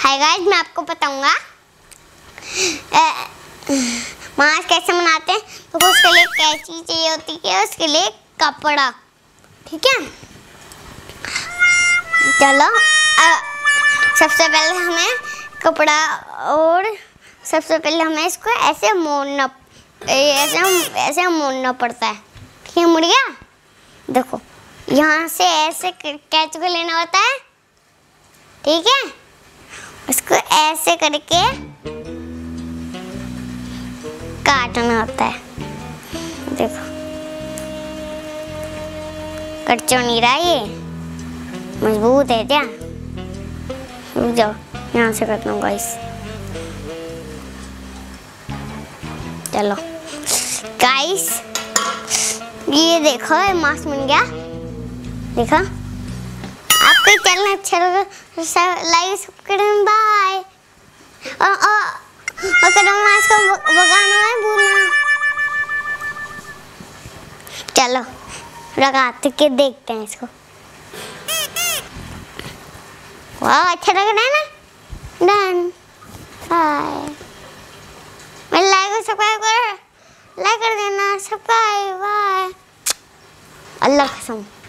Hi guys, मैं आपको बताऊंगा मास्क कैसे बनाते हैं। तो उसके लिए कैंची चाहिए होती है, उसके लिए कपड़ा। ठीक है, चलो सबसे पहले हमें कपड़ा और सबसे पहले हमें इसको ऐसे मोड़ना, ऐसे मोड़ना पड़ता है। ठीक है, मुड़ गया। देखो यहाँ से ऐसे कैंची को लेना होता है। ठीक है, इसको ऐसे करके काटना होता है। देखो कच्चा नहीं रहा, ये मजबूत है क्या। रुक जाओ, यहाँ से करता हूँ गाइस। चलो गाइस, ये देखो ये मास्क बन गया। देखो, आपको चैनल अच्छा लगा लाइक सब्सक्राइब बाय। और कदम इसको भगाना है भूलना। चलो लगाते के देखते हैं इसको। वाह, अच्छा लग रहा है ना। डन। बाय। लाइक और सब्सक्राइब कर देना। सब्सक्राइब। बाय। अल्लाह कसम।